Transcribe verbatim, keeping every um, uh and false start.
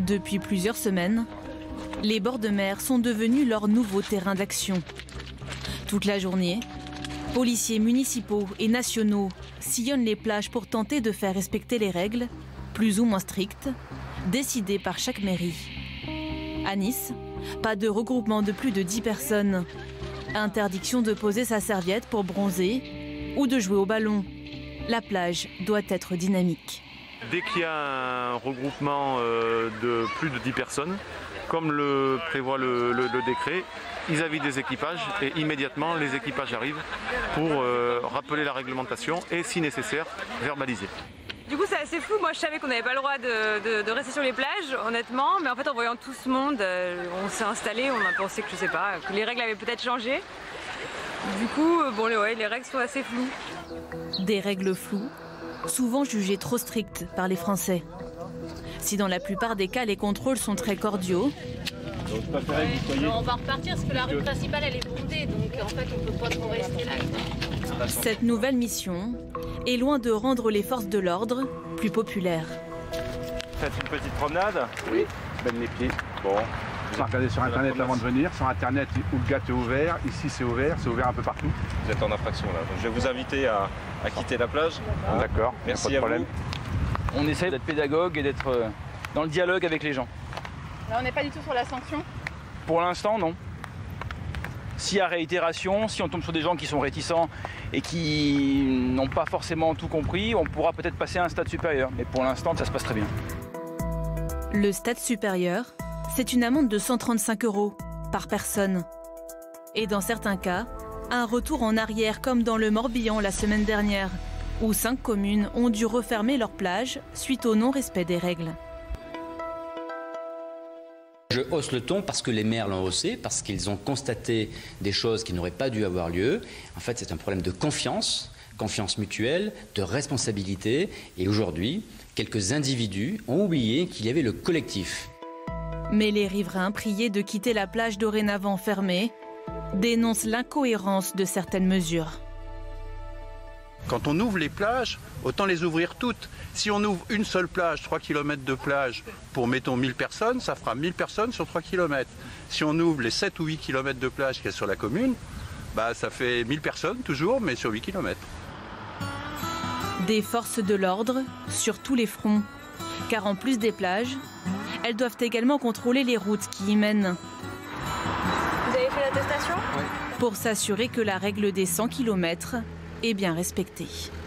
Depuis plusieurs semaines, les bords de mer sont devenus leur nouveau terrain d'action. Toute la journée, policiers municipaux et nationaux sillonnent les plages pour tenter de faire respecter les règles, plus ou moins strictes, décidées par chaque mairie. À Nice, pas de regroupement de plus de dix personnes. Interdiction de poser sa serviette pour bronzer ou de jouer au ballon. La plage doit être dynamique. Dès qu'il y a un regroupement de plus de dix personnes, comme le prévoit le, le, le décret, ils avisent des équipages et immédiatement les équipages arrivent pour euh, rappeler la réglementation et si nécessaire verbaliser. Du coup c'est assez fou, moi je savais qu'on n'avait pas le droit de, de, de rester sur les plages honnêtement, mais en fait en voyant tout ce monde, euh, on s'est installé, on a pensé que je sais pas, que les règles avaient peut-être changé. Du coup bon les, ouais, les règles sont assez floues. Des règles floues, souvent jugées trop strictes par les Français. Si dans la plupart des cas les contrôles sont très cordiaux, ouais, on va repartir parce que la rue principale elle est bondée, donc en fait on peut pas trop rester là. Cette nouvelle mission est loin de rendre les forces de l'ordre plus populaires. Faites une petite promenade? Oui, baigne les pieds. Bon. On va regarder sur internet avant de venir. Sur internet, Oulgat est ouvert. Ici, c'est ouvert. C'est ouvert un peu partout. Vous êtes en infraction là. Donc, je vais vous inviter à, à quitter la plage. D'accord. Merci pas de à problème. vous. On essaye d'être pédagogue et d'être dans le dialogue avec les gens. Là, on n'est pas du tout sur la sanction? Pour l'instant, non. S'il y a réitération, si on tombe sur des gens qui sont réticents et qui n'ont pas forcément tout compris, on pourra peut-être passer à un stade supérieur. Mais pour l'instant, ça se passe très bien. Le stade supérieur, c'est une amende de cent trente-cinq euros par personne. Et dans certains cas, un retour en arrière comme dans le Morbihan la semaine dernière, où cinq communes ont dû refermer leurs plages suite au non-respect des règles. Je hausse le ton parce que les maires l'ont haussé, parce qu'ils ont constaté des choses qui n'auraient pas dû avoir lieu. En fait, c'est un problème de confiance, confiance mutuelle, de responsabilité. Et aujourd'hui, quelques individus ont oublié qu'il y avait le collectif. Mais les riverains, priés de quitter la plage dorénavant fermée, dénoncent l'incohérence de certaines mesures. Quand on ouvre les plages, autant les ouvrir toutes. Si on ouvre une seule plage, trois kilomètres de plage, pour mettons mille personnes, ça fera mille personnes sur trois kilomètres. Si on ouvre les sept ou huit kilomètres de plage qu'il y a sur la commune, bah, ça fait mille personnes toujours, mais sur huit kilomètres. Des forces de l'ordre sur tous les fronts. Car en plus des plages, elles doivent également contrôler les routes qui y mènent. Vous avez fait l'attestation? Oui. Pour s'assurer que la règle des cent kilomètres est bien respectée.